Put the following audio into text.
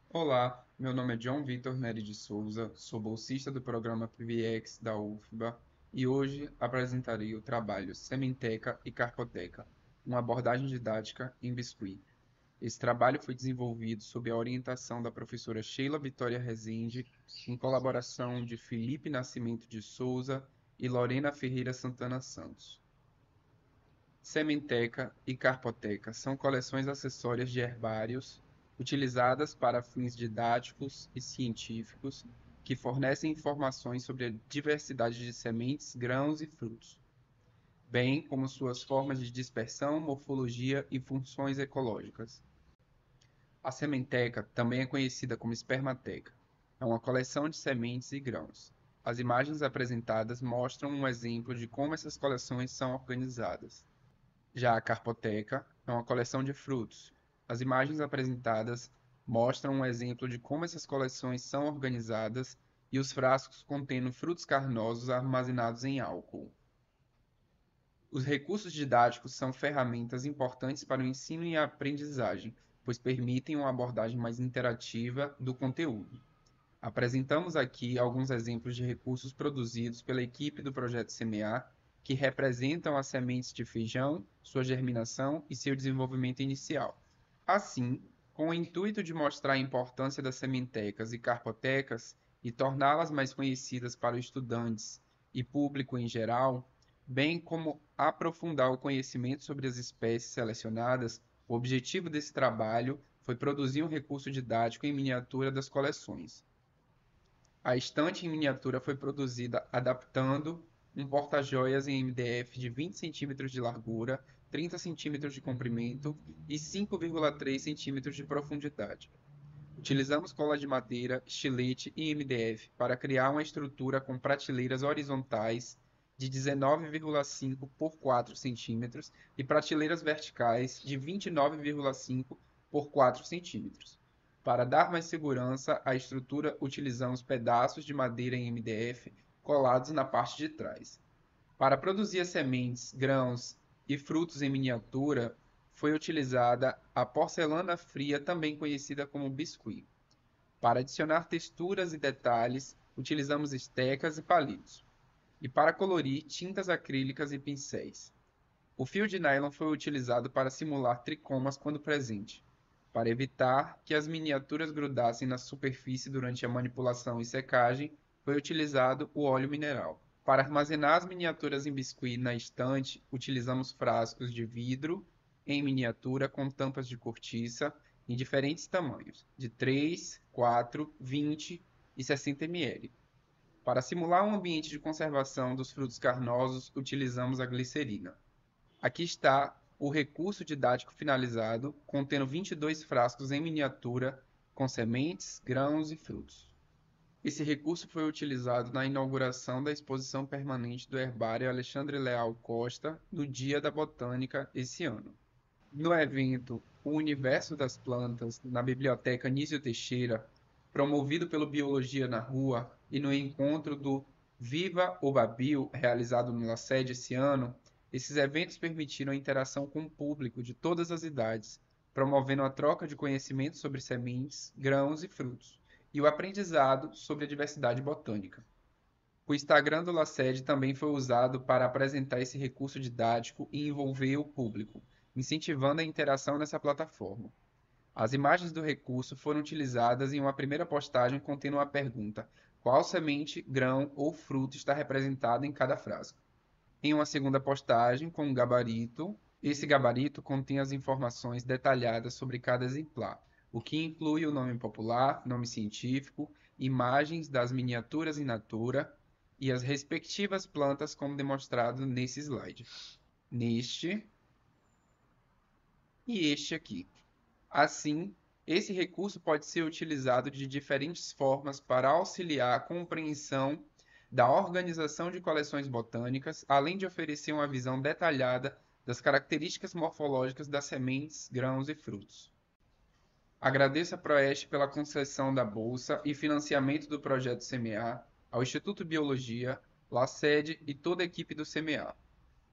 Olá, meu nome é John Vitor Neri de Souza, sou bolsista do programa PBX da UFBA e hoje apresentarei o trabalho Sementeca e Carpoteca, uma abordagem didática em biscuit. Esse trabalho foi desenvolvido sob a orientação da professora Sheila Vitória Rezende, em colaboração de Felipe Nascimento de Souza e Lorena Ferreira Santana Santos. Sementeca e Carpoteca são coleções acessórias de herbários utilizadas para fins didáticos e científicos que fornecem informações sobre a diversidade de sementes, grãos e frutos, bem como suas formas de dispersão, morfologia e funções ecológicas. A sementeca também é conhecida como espermateca. É uma coleção de sementes e grãos. As imagens apresentadas mostram um exemplo de como essas coleções são organizadas. Já a carpoteca é uma coleção de frutos. As imagens apresentadas mostram um exemplo de como essas coleções são organizadas e os frascos contendo frutos carnosos armazenados em álcool. Os recursos didáticos são ferramentas importantes para o ensino e a aprendizagem, pois permitem uma abordagem mais interativa do conteúdo. Apresentamos aqui alguns exemplos de recursos produzidos pela equipe do Projeto Semear, que representam as sementes de feijão, sua germinação e seu desenvolvimento inicial. Assim, com o intuito de mostrar a importância das sementecas e carpotecas e torná-las mais conhecidas para os estudantes e público em geral, bem como aprofundar o conhecimento sobre as espécies selecionadas, o objetivo desse trabalho foi produzir um recurso didático em miniatura das coleções. A estante em miniatura foi produzida adaptando um porta-joias em MDF de 20 centímetros de largura, 30 centímetros de comprimento e 5,3 centímetros de profundidade. Utilizamos cola de madeira, estilete e MDF para criar uma estrutura com prateleiras horizontais de 19,5 por 4 centímetros e prateleiras verticais de 29,5 por 4 centímetros. Para dar mais segurança à estrutura, utilizamos pedaços de madeira em MDF colados na parte de trás. Para produzir as sementes, grãos e frutos em miniatura, foi utilizada a porcelana fria, também conhecida como biscuit. Para adicionar texturas e detalhes, utilizamos estecas e palitos. E para colorir, tintas acrílicas e pincéis. O fio de nylon foi utilizado para simular tricomas quando presente, para evitar que as miniaturas grudassem na superfície durante a manipulação e secagem, foi utilizado o óleo mineral. Para armazenar as miniaturas em biscuit na estante, utilizamos frascos de vidro em miniatura com tampas de cortiça em diferentes tamanhos, de 3, 4, 20 e 60 ml. Para simular um ambiente de conservação dos frutos carnosos, utilizamos a glicerina. Aqui está o recurso didático finalizado, contendo 22 frascos em miniatura com sementes, grãos e frutos. Esse recurso foi utilizado na inauguração da exposição permanente do Herbário Alexandre Leal Costa no Dia da Botânica esse ano. No evento O Universo das Plantas, na Biblioteca Nísio Teixeira, promovido pelo Biologia na Rua, e no encontro do Viva o Babil, realizado no LaSede esse ano, esses eventos permitiram a interação com o público de todas as idades, promovendo a troca de conhecimentos sobre sementes, grãos e frutos, e o aprendizado sobre a diversidade botânica. O Instagram do LaSede também foi usado para apresentar esse recurso didático e envolver o público, incentivando a interação nessa plataforma. As imagens do recurso foram utilizadas em uma primeira postagem contendo uma pergunta: qual semente, grão ou fruto está representado em cada frasco? Em uma segunda postagem, com um gabarito, esse gabarito contém as informações detalhadas sobre cada exemplar, o que inclui o nome popular, nome científico, imagens das miniaturas in natura e as respectivas plantas, como demonstrado nesse slide. Neste e este aqui. Assim, esse recurso pode ser utilizado de diferentes formas para auxiliar a compreensão da organização de coleções botânicas, além de oferecer uma visão detalhada das características morfológicas das sementes, grãos e frutos. Agradeço a Proeste pela concessão da bolsa e financiamento do projeto Semear, ao Instituto Biologia, LaSede e toda a equipe do Semear.